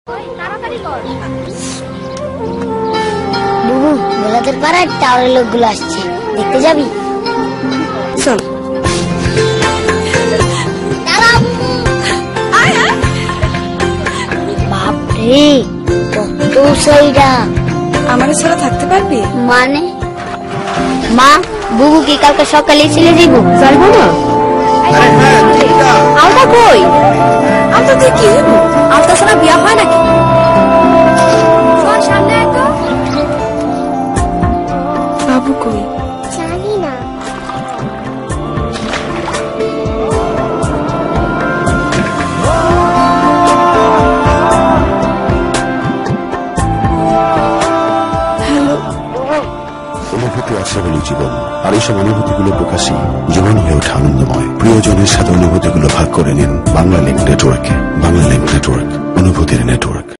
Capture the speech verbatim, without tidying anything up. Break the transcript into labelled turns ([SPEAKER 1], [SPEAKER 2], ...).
[SPEAKER 1] বুবু, বেলাদের পাড়ায় টাওয়ারের লোকগুলো আসছে, দেখতে যাবি?
[SPEAKER 2] চল।
[SPEAKER 1] বাপরে, কত সাইডা!
[SPEAKER 2] আমার ছাড়া থাকতে পারবি?
[SPEAKER 1] মানে মা, বুবু কি কালকে সকালে ছেলে যাইব?
[SPEAKER 2] যাইব না। আলতা কই? আলতা দিয়ে কি হইব? আলতা ছাড়া বিয়া হয় নাকি? বাবু কই?
[SPEAKER 1] জানি না।
[SPEAKER 2] হ্যালো।
[SPEAKER 3] অনুভূতি আছে বলে জীবন, আর এইসব অনুভূতিগুলো প্রকাশই জীবন হয়ে ওঠে আনন্দময়। প্রিয়জনের সাথে অনুভূতিগুলো ভাগ করে নিন বাংলা লিংক নেটওয়ার্কে। বাংলা লিংক নেটওয়ার্ক, অনুভূতির নেটওয়ার্ক।